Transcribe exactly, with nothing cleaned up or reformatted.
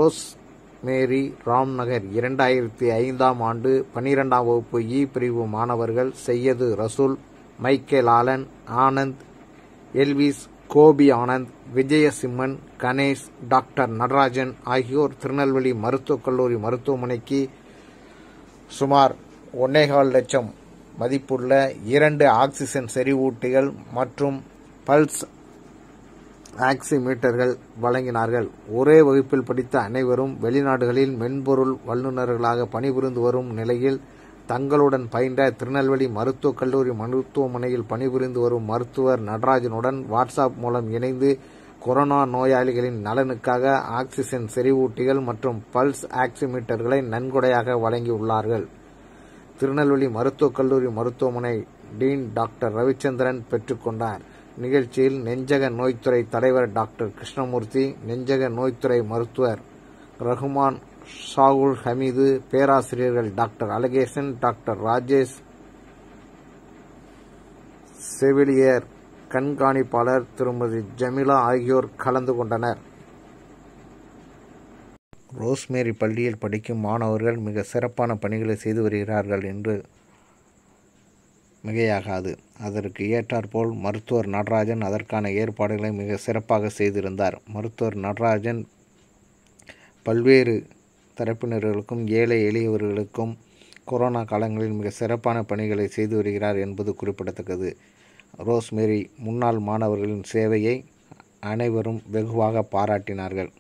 Rose மேரி ராம்நகர் இரண்டாயிரத்தி ஐந்தாம் ஆண்டு பனிரெண்டாம் வகுப்பு இ பிரிவு மாணவர்கள் Syed Rasool, Michael Allen, Anand, Elvis, Gopi Anand, Vijayasimman, Ganesh, doctor Natarajan ஆகியோர் திருநெல்வேலி மருத்துவக் கல்லூரி மருத்துவமனைக்கு சுமார் ஒன்னேகால் லட்சம் மதிப்புள்ள இரண்டு ஆக்சிஜன் செறிவூட்டிகள் மற்றும் பல்ஸ் ஆக்சிமீட்டர்கள் வழங்கினார்கள். ஒரே வகுப்பில் படித்த அனைவரும் வெளிநாடுகளில் மென்பொருள் வல்லுநர்களாக பணிபுரிந்து வரும் நிலையில் தங்களுடன் பயின்ற திருநெல்வேலி மருத்துவக் கல்லூரி மருத்துவமனையில் பணிபுரிந்து வரும் மருத்துவர் நடராஜனுடன் வாட்ஸ்அப் மூலம் இணைந்து கொரோனா நோயாளிகளின் நலனுக்காக ஆக்சிஜன் செறிவூட்டிகள் மற்றும் பல்ஸ் ஆக்சிமீட்டர்களை நன்கொடையாக வழங்கியுள்ளார்கள். திருநெல்வேலி மருத்துவக் கல்லூரி மருத்துவமனை டீன் டாக்டர் ரவிச்சந்திரன் பெற்றுக்கொண்டார். நிகழ்ச்சியில் நெஞ்சக நோய்த்துறை தலைவர் டாக்டர் கிருஷ்ணமூர்த்தி, நெஞ்சக நோய்த்துறை மருத்துவர் ரகுமான், ஷாகுல் ஹமீது, பேராசிரியர்கள் டாக்டர் அழகேசன், டாக்டர் ராஜேஷ், செவிலியர் கண்காணிப்பாளர் திருமதி ஜமிலா ஆகியோர் கலந்து கொண்டனர். ரோஸ்மேரி பள்ளியில் படிக்கும் மாணவர்கள் மிக சிறப்பான பணிகளை செய்து வருகிறார்கள் என்று மிகையாகாது. அதற்கு ஏற்றாற்போல் மருத்துவர் நடராஜன் அதற்கான ஏற்பாடுகளை மிக சிறப்பாக செய்திருந்தார். மருத்துவர் நடராஜன் பல்வேறு தரப்பினர்களுக்கும் ஏழை எளியவர்களுக்கும் கொரோனா காலங்களில் மிக சிறப்பான பணிகளை செய்து வருகிறார் என்பது குறிப்பிடத்தக்கது. ரோஸ்மேரி முன்னாள் மாணவர்களின் சேவையை அனைவரும் வெகுவாக பாராட்டினார்கள்.